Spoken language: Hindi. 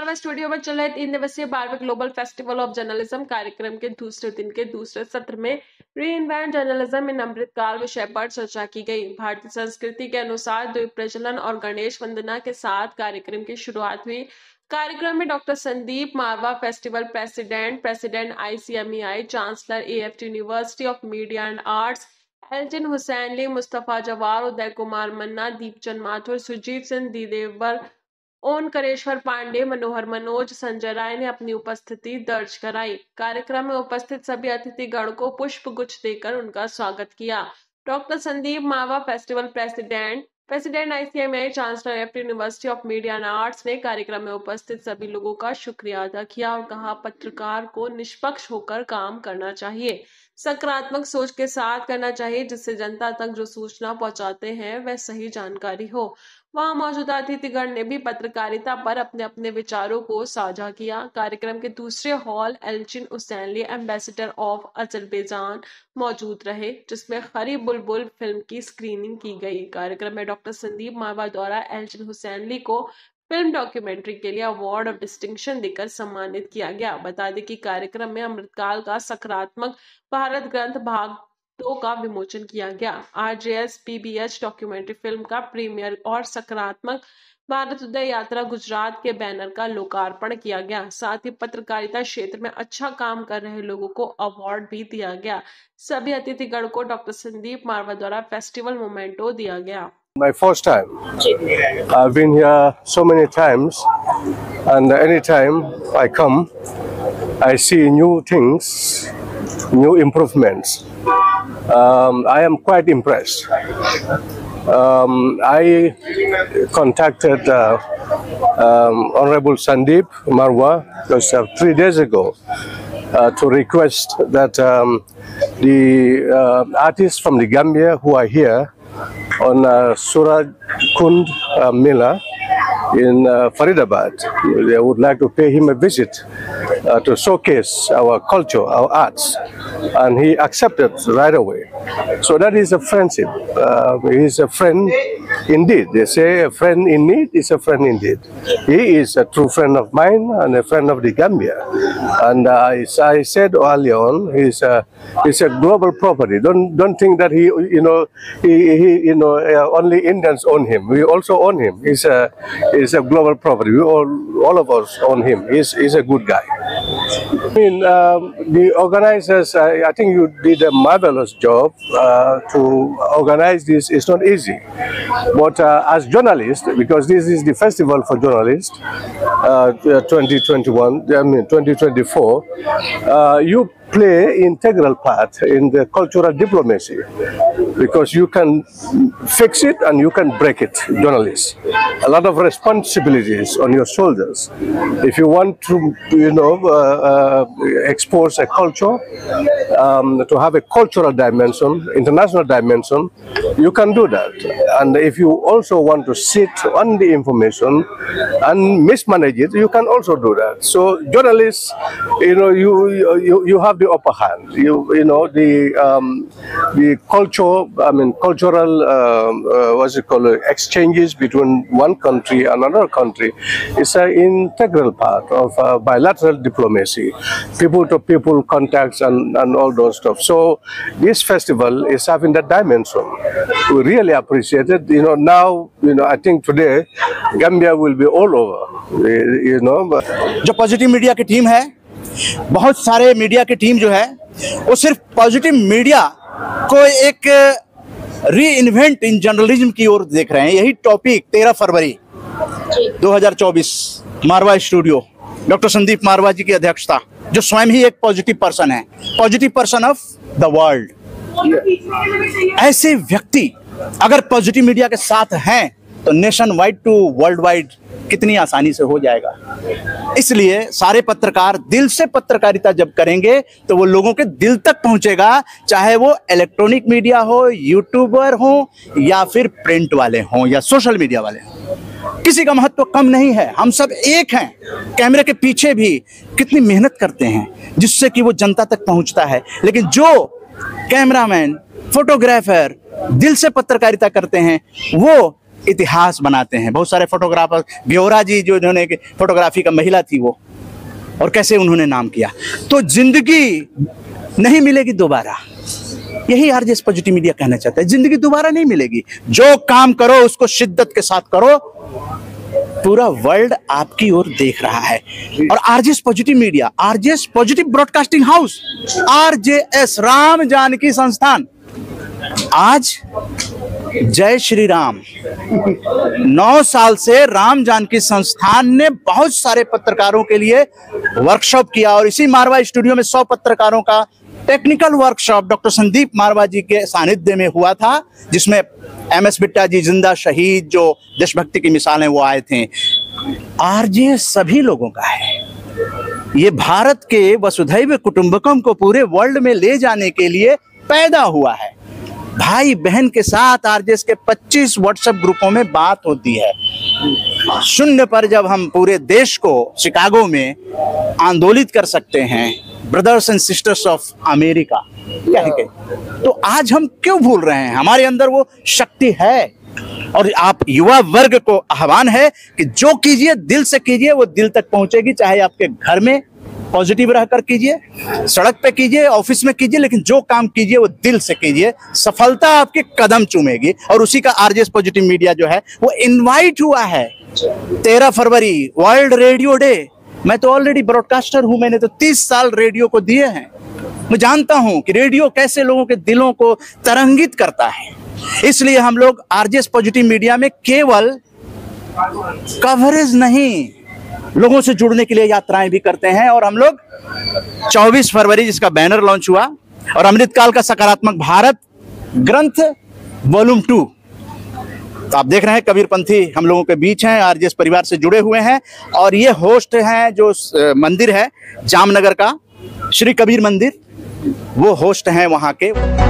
मारवा स्टूडियो में चल रहे 3 दिवसीय 12वें ग्लोबल फेस्टिवल ऑफ जर्नलिज्म कार्यक्रम के दूसरे दिन के दूसरे सत्र में री इन्वेंट जर्नलिज्म इन अमृतकाल विषय पर चर्चा की गई। भारतीय संस्कृति के अनुसार द्वीप प्रज्वलन और गणेश वंदना के साथ कार्यक्रम की शुरुआत हुई। कार्यक्रम में doctor Sandeep Marwah, festival president ICMEI, chancellor AFT university of media and arts, Elchin Huseynli, Mustafa Jawar, Uday Kumar Manna, Deepchand Mathur, Sujit Singh दीदेवर, Omkareshwar Pandey, मनोहर मनोज, संजय राय ने अपनी उपस्थिति दर्ज कराई। कार्यक्रम में उपस्थित सभी अतिथिगण को पुष्प गुच्छ देकर उनका स्वागत किया। Doctor Sandeep Marwah, festival president ICMEI, chancellor AFT university of media and arts ने कार्यक्रम में उपस्थित सभी लोगों का शुक्रिया अदा किया और कहा, पत्रकार को निष्पक्ष होकर काम करना चाहिए, सकारात्मक सोच के साथ करना चाहिए, जिससे जनता तक जो सूचना पहुंचाते हैं वह सही जानकारी हो। वहां मौजूदा अतिथिगण ने भी पत्रकारिता पर अपने अपने विचारों को साझा किया। कार्यक्रम के दूसरे hall Elchin Huseynli, ambassador of Azerbaijan, मौजूद रहे, जिसमें खरी बुलबुल फिल्म की स्क्रीनिंग की गई। कार्यक्रम में डॉक्टर संदीप मारवा द्वारा एल्जिन हुसैन ली को फिल्म डॉक्यूमेंट्री के लिए अवार्ड ऑफ डिस्टिंक्शन देकर सम्मानित किया गया। बता दें कि कार्यक्रम में अमृतकाल का सकारात्मक भारत ग्रंथ भाग 2 का विमोचन किया गया। RJS PBH डॉक्यूमेंट्री फिल्म का प्रीमियर और सकारात्मक भारत उदय यात्रा गुजरात के बैनर का लोकार्पण किया गया। साथ ही पत्रकारिता क्षेत्र में अच्छा काम कर रहे लोगों को अवार्ड भी दिया गया। सभी अतिथिगण को डॉक्टर संदीप मारवा द्वारा फेस्टिवल मोमेंटो दिया गया। My first time. I've been here so many times, and anytime I come, I see new things, new improvements. I am quite impressed. I contacted Honorable Sandeep Marwa just 3 days ago to request that the artists from the Gambia who are here on Suraj Kund Mela in Faridabad, they would like to pay him a visit to showcase our culture, our arts, and he accepted right away. So that is a friendship. He is a friend indeed. They say a friend in need is a friend indeed. He is a true friend of mine and a friend of the Gambia. And I said earlier on, he's a global property. Don't think that he only Indians own him. We also own him. He's a global property. We all of us own him. He's a good guy. I mean, the organizers, I think you did a marvelous job to organize this. It's not easy. But as journalists, because this is the festival for journalists, 2024, you play integral part in the cultural diplomacy, because you can fix it and you can break it, journalists. A lot of responsibilities on your shoulders. If you want to, expose a culture, to have a cultural dimension, international dimension, you can do that. And if you also want to sit on the information and mismanage it, you can also do that. So journalists, you have the upper hand. The cultural, exchanges between one country and another country is an integral part of bilateral diplomacy, people-to-people contacts and all those stuff. So this festival is having that dimension. We really appreciate it. Now, I think today Gambia will be all over. जो पॉजिटिव मीडिया की टीम है, बहुत सारे मीडिया की टीम जो है वो सिर्फ पॉजिटिव मीडिया को एक री इन्वेंट इन जर्नलिज्म की ओर देख रहे हैं। यही टॉपिक 13 फरवरी 2024 मारवा स्टूडियो, डॉक्टर संदीप मारवा जी की अध्यक्षता, जो स्वयं ही एक पॉजिटिव पर्सन है, positive person of the world. ऐसे व्यक्ति अगर पॉजिटिव मीडिया के साथ हैं तो nation wide to world wide कितनी आसानी से हो जाएगा। इसलिए सारे पत्रकार दिल से पत्रकारिता जब करेंगे तो वो लोगों के दिल तक पहुंचेगा, चाहे वो इलेक्ट्रॉनिक मीडिया हो, यूट्यूबर हो, या फिर प्रिंट वाले हों, या सोशल मीडिया वाले हों। किसी का महत्व कम नहीं है, हम सब एक हैं। कैमरे के पीछे भी कितनी मेहनत करते हैं जिससे कि वो जनता तक पहुंचता है, लेकिन जो कैमरामैन, फोटोग्राफर दिल से पत्रकारिता करते हैं वो इतिहास बनाते हैं। बहुत सारे फोटोग्राफर, ब्योरा जी जो इन्होंने फोटोग्राफी का महिला थी वो, और कैसे उन्होंने नाम किया। तो जिंदगी नहीं मिलेगी दोबारा, यही आरजेएस पॉजिटिव मीडिया कहना चाहता है। जिंदगी दोबारा नहीं मिलेगी, जो काम करो उसको शिद्दत के साथ करो, पूरा वर्ल्ड आपकी ओर देख रहा है। और RJS positive media, RJS positive broadcasting house, RJS Ram Janaki संस्थान, आज जय श्री राम 9 साल से राम जानकी संस्थान ने बहुत सारे पत्रकारों के लिए वर्कशॉप किया, और इसी मारवा स्टूडियो में 100 पत्रकारों का technical workshop doctor Sandeep Marwah ji के सानिध्य में हुआ था, जिसमें एमएस बिट्टा जी, जिंदा शहीद, जो देशभक्ति की मिसाल है, वो आए थे। आरजेएस सभी लोगों का है। ये भारत के वसुधैव कुटुंबकम को पूरे वर्ल्ड में ले जाने के लिए पैदा हुआ है। भाई बहन के साथ आरजेएस के 25 व्हाट्सएप ग्रुपों में बात होती है। शून्य पर जब हम पूरे देश को शिकागो में आंदोलित कर सकते हैं, brothers and sisters of America कह के, तो आज हम क्यों भूल रहे हैं? हमारे अंदर वो शक्ति है। और आप युवा वर्ग को आह्वान है कि जो कीजिए दिल से कीजिए, वो दिल तक पहुंचेगी। चाहे आपके घर में पॉजिटिव रहकर कीजिए, सड़क पे कीजिए, ऑफिस में कीजिए, लेकिन जो काम कीजिए वो दिल से कीजिए, सफलता आपके कदम चूमेगी। और उसी का आरजेएस पॉजिटिव मीडिया जो है वो इनवाइट हुआ है। 13 फरवरी वर्ल्ड रेडियो डे। मैं तो ऑलरेडी ब्रॉडकास्टर हूं, मैंने तो 30 साल रेडियो को दिए हैं। मैं जानता हूं कि रेडियो कैसे लोगों के दिलों को तरंगित करता है। इसलिए हम लोग आरजेएस पॉजिटिव मीडिया में केवल कवरेज नहीं, लोगों से जुड़ने के लिए यात्राएं भी करते हैं। और हम लोग 24 फरवरी जिसका बैनर लॉन्च हुआ, और अमृतकाल का सकारात्मक भारत ग्रंथ वॉल्यूम 2, तो आप देख रहे हैं कबीरपंथी हम लोगों के बीच हैं, आरजेएस परिवार से जुड़े हुए हैं। और ये होस्ट हैं, जो मंदिर है जामनगर का श्री कबीर मंदिर, वो होस्ट हैं वहां के।